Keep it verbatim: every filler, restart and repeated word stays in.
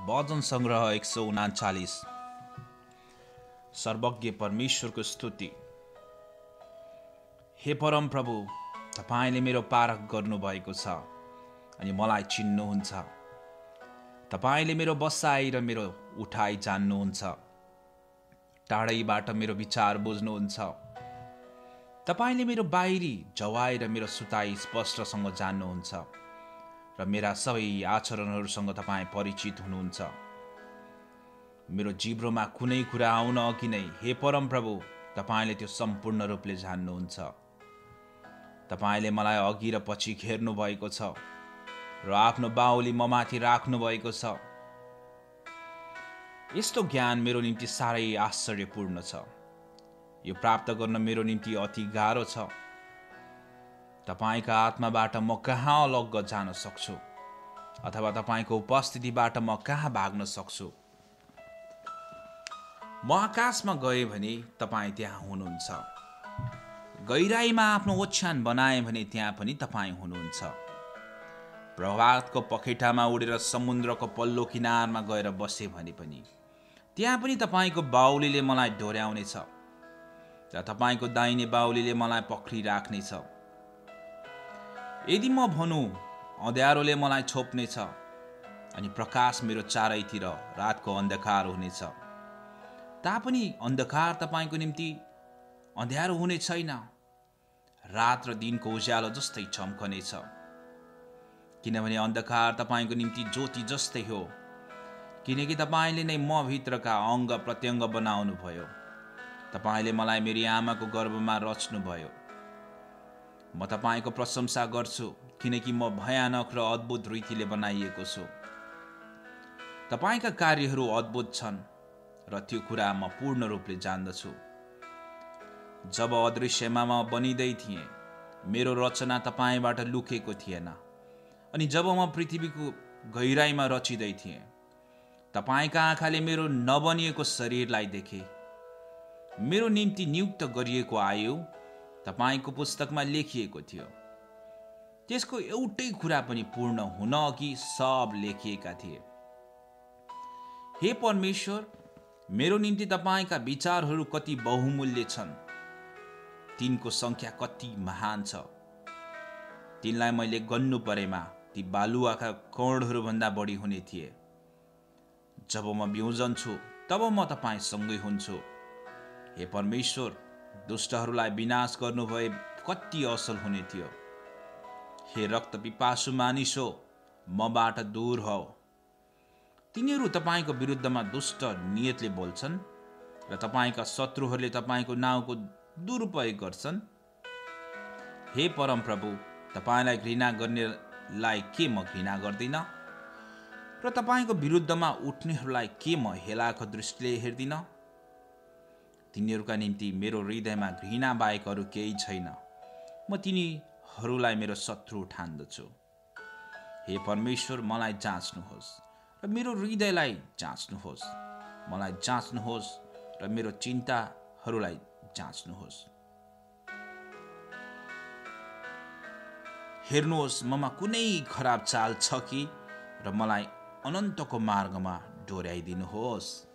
भजन संग्रह एक सौ उनाचालीस। सर्वज्ञ परमेश्वरको स्तुति। हे परम प्रभु, तपाईले मेरो पारख गर्नुभएको छ अनि मलाई चिन्नुहुन्छ। तपाईले मेरो बसाइ र मेरो उठाइ जान्नुहुन्छ। टाढैबाट मेरो विचार बुझ्नुहुन्छ। तपाईले मेरो बाहिरी जवाई र मेरो सुताई स्पष्टसँग जान्नुहुन्छ र मेरा सबै आचरणहरूसँग तपाईँ परिचित हुनुहुन्छ। मेरो जिब्रोमा कुनै कुरा आउन अघि नै हे परम प्रभु, तपाईले त्यो सम्पूर्ण रूपले जान्नुहुन्छ। तपाईले मलाई अघि र पछि घेर्नु भएको छ र आफ्नो बाहुली ममाथि राख्नु भएको छ। यस्तो ज्ञान मेरो निम्ति साह्रै आश्चर्यपूर्ण छ। यो प्राप्त गर्न मेरो निम्ति अति गाह्रो छ। तपाईका आत्माबाट म कहाँ अलग्ग जान सक्छु अथवा तपाईको उपस्थितिबाट म कहाँ भाग्न सक्छु। म आकाशमा गए भने तपाईँ त्यहाँ हुनुहुन्छ। गहिराईमा आफ्नो ओछ्यान बनाए भने त्यहाँ पनि तपाईँ हुनुहुन्छ। प्रभातको पखेटामा उडेर समुद्रको पल्लो किनारमा गएर बसे भने पनि त्यहाँ पनि तपाईको बाहुलीले मलाई डोर्याउनेछ र तपाईको दाहिने बाहुलीले मलाई पक्रिराख्नेछ। यदि म भनौँ अँध्यारोले मलाई छोप्नेछ अनि प्रकाश मेरो चारैतिर रातको अन्धकार हुनेछ, तापनि अन्धकार तपाईको निम्ति अँध्यारो हुने छैन। रात र दिनको उज्यालो जस्तै चम्कनेछ, किनभने अन्धकार तपाईको निम्ति ज्योति जस्तै हो। किनकि तपाईले नै म भित्रका अङ्ग प्रत्यङ्ग बनाउनु भयो। तपाईले मलाई मेरी आमाको गर्भमा रच्नुभयो। म तपाईको प्रशंसा गर्छु, किनकि म भयानक र अद्भुत रीतिले बनाइएको छु। तपाईका कार्यहरू अद्भुत छन् र त्यो कुरा म पूर्ण रूपले जान्दछु। जब अदृश्यमा म बनिँदै थिएँ, मेरो रचना तपाईबाट लुकेको थिएन, अनि जब म पृथ्वीको गहिराईमा रचिँदै थिएँ, तपाईका आँखाले मेरो नबनिएको शरीरलाई देखे। मेरो निम्ति नियुक्त गरिएको आयु तपाईको पुस्तकमा लेखिएको थियो। त्यसको एउटै कुरा पनि पूर्ण हुन अघि सब लेखिएका थिए। हे परमेश्वर, मेरो निम्ति तपाईका विचारहरू कति बहुमूल्य छन्। तिनको संख्या कति महान छ। तिनलाई मैले गन्नु परेमा ती बालुवाका कणहरू भन्दा बढी हुने थिए। जब म बिउजन्छु तब म तपाईसँगै हुन्छु। हे परमेश्वर, दुष्टहरूलाई विनाश गर्नु भए कति असल हुने थियो। हे रक्त पिपासु मानिसो, मबाट दूर हो। तिनीहरू तपाईको विरुद्धमा दुष्ट नियतले बोल्छन् र तपाईका शत्रुहरूले तपाईको नाउँको दुरुपयोग गर्छन्। हे परम प्रभु, तपाईलाई घृणा गर्नेलाई के म घृणा गर्दिन र तपाईको विरुद्धमा उठ्नेहरूलाई के म हेलाको दृष्टिले हेर्दिन। तिनीहरूका निम्ति मेरो हृदयमा घृणा बाहेक अरू केही छैन। म तिनीहरूलाई मेरो शत्रु ठान्दछु। हे परमेश्वर, मलाई जाँच्नुहोस् र मेरो हृदयलाई जाँच्नुहोस्। मलाई जाँच्नुहोस् र मेरो चिन्ताहरूलाई जाँच्नुहोस्। हेर्नुहोस्, ममा कुनै खराब चाल छ कि र मलाई अनन्तको मार्गमा डोर्याइदिनुहोस्।